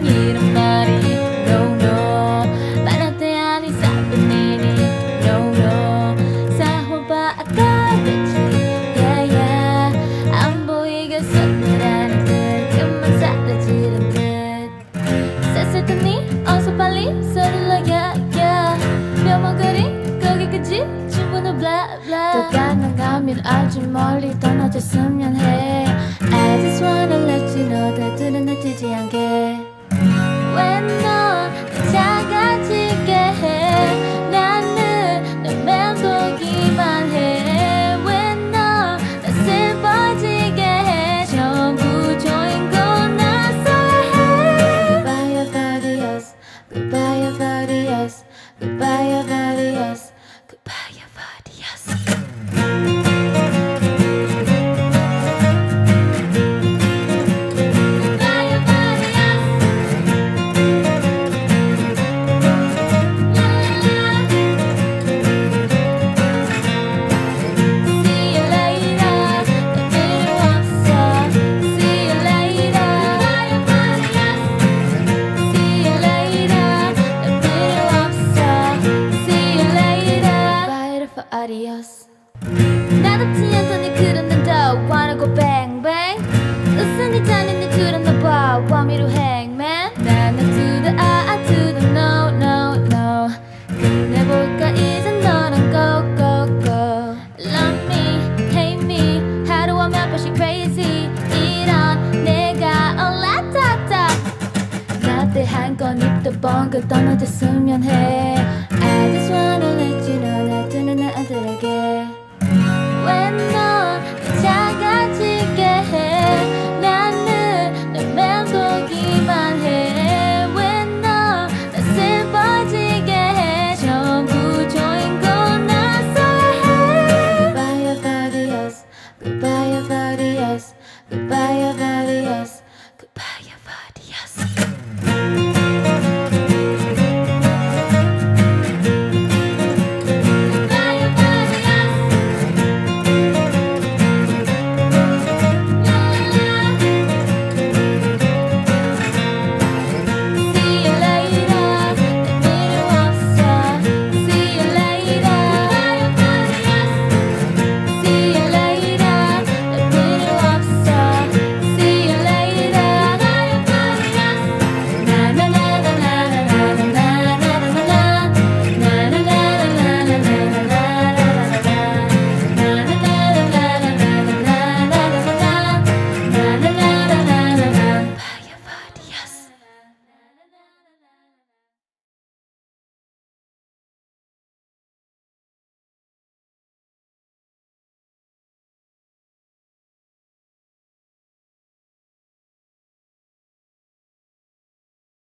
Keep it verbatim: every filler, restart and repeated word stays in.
이런 말이 no no 말한테 아닌 사뿐이니 no no 사호봐 아까웠지 yeah yeah 안 보이겠어 너라는 듯 그만 사라지는 듯 쎄쎄했니 어서 빨리 서둘러 yeah yeah 뼈머거리 거기까지 충분한 blah blah 또 가능하면 아주 멀리 떠나줬으면 해 I just wanna let you know 다들은 놓치지 않게 왜 너 작아지게 해 나는 널 맴돌기만 해 왜 너 나 슬퍼지게 해 전부 주인공 나서야 해 Goodbye Adios Goodbye Adios Goodbye Adios Goodbye Adios Adios 나답지 않더니 그런 난더 wanna go bang bang 웃으니 자는 네 둘은 너봐 와미로 hang man 나는 to the I to the no no no 끝내볼까 이제 너랑 go go go Love me, hate me 하루와 몇 번씩 crazy 이런 내가 올라탔다 나 때 한 건 입도 뻥긋 떠나줬으면 해 I just wanna let you know 나 두는 안 들게